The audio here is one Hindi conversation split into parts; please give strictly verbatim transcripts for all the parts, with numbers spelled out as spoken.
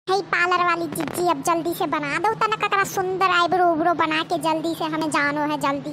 हे पार्लर वाली जीजी अब जल्दी से बना दो तना ककरा सुंदर आईब्रो उब्रो बना के जल्दी से हमें जानो है जल्दी।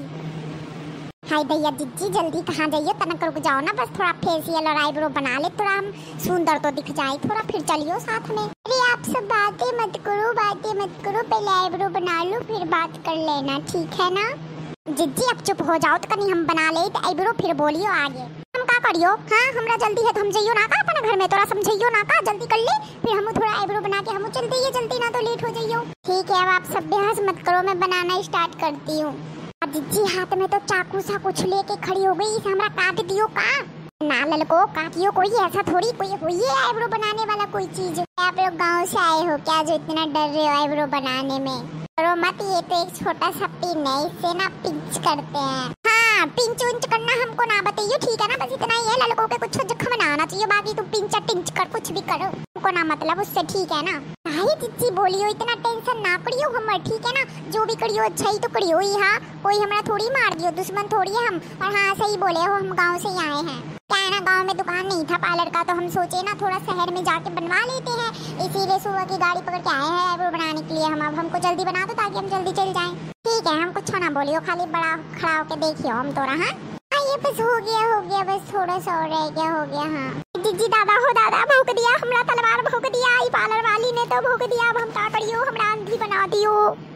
हाय भैया जीजी जल्दी कहाँ जाइए तनक रुक जाओ ना, बस थोड़ा फेशियल और आईब्रो बना ले, थोड़ा हम सुंदर तो दिख जाए, थोड़ा फिर चलियो साथ में। अरे आप सब बातें मत करो बातें मत करो, पहले आईब्रो बना लो फिर बात कर लेना, ठीक है ना। जीजी अब चुप हो जाओ तो कहीं हम बना ले तो आईब्रो फिर बोलियो आगे। हम का करियो, हाँ हमरा जल्दी है तो हम जाइयो ना का अपना घर में, तोरा समझियो ना का, जल्दी कर ले फिर हम थोड़ा आईब्रो बना के हम चल दिए जल्दी ना तो लेट हो जाइयो। ठीक है अब आप सब बहस मत करो, मैं बनाना स्टार्ट करती हूँ। जीजी हाथ में तो चाकू सा कुछ लेके खड़ी हो गई, इसे हमरा काट दियो का ना ललको, काटियो कोई ऐसा थोड़ी कोई हुई है आईब्रो बनाने वाला कोई चीज। आप लोग गाँव से आए हो क्या जो इतना डर रहे हो आईब्रो बनाने में? करो मत, ये तो एक छोटा सा पिन है, इससे ना पिंच करते हैं। हाँ पिंच उंच करना हमको ना बताइए, ठीक है ना, बस इतना ही है, लड़कों के कुछ जख्म ना आना चाहिए, बाकी तुम पिंच टिंच कर कुछ भी करो हमको ना मतलब उससे, ठीक है ना। हाय जीजी बोलियो इतना टेंशन ना करियो हमर, ठीक है ना, जो भी करियो अच्छा ही तो करियो ही। हाँ कोई हमरा थोड़ी मार दियो, दुश्मन थोड़ी है हम। और हाँ सही बोले हो, हम गाँव से ही आए हैं। क्या है ना गाँव में दुकान नहीं था पार्लर का, तो हम सोचे ना थोड़ा शहर में जाके बनवा लेते हैं, इसीलिए सुबह की गाड़ी पकड़ के आए हैं आईब्रो बनाने के लिए। हम अब हमको जल्दी बना दो ताकि हम जल्दी चल जाएं। ठीक है हम कुछ ना बोलियो, खाली बड़ा खड़ा होके देखियो हम तोरा। हाँ ये बस हो गया हो गया, बस थोड़ा सा और रह गया, हो गया। हाँ जीजी दादा हो दादा भौंक दिया, हमरा तलवार भौंक दिया, आई पार्लर वाली ने तो भौंक दिया, अब हम का करियो, हमरा अंधी बना दियो।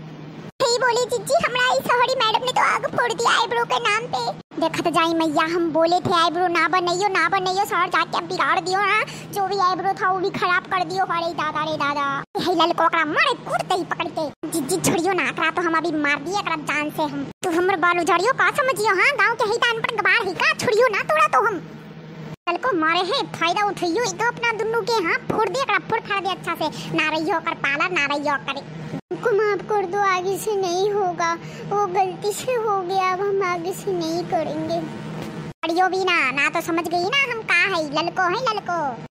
सही बोली जीजी, हमरा इस हमारी मैडम ने तो आग फोड़ दिया आईब्रो के नाम पे। देखत जाई मैया, हम बोले थे आईब्रो ना बनाइयो ना बनाइयो, सर जाके अब बिगाड़ दियो। हाँ जो भी आईब्रो था वो भी खराब कर दियो। अरे दादा रे दादा, हे ललको करा मारे कूदते ही पकड़ के। जीजी छोड़ियो ना करा, तो हम अभी मार दिए करा जान से हम। तू हमर बाल उजाड़ियो का समझियो, हाँ गांव के ही तान पर गबार ही का, छोड़ियो ना तोड़ा तो हम ललको मारे है फायदा उठाइयो एक अपना दुन्नु के। हाँ फोड़ दिया करा, फोड़ खा दे अच्छा से, ना रहियो कर पार्लर ना रहियो करे। हमको माफ कर दो, आगे से नहीं होगा, वो गलती से हो गया, अब हम आगे से नहीं करेंगे। अड़ियो भी ना ना तो समझ गई ना हम का है, ललको है ललको।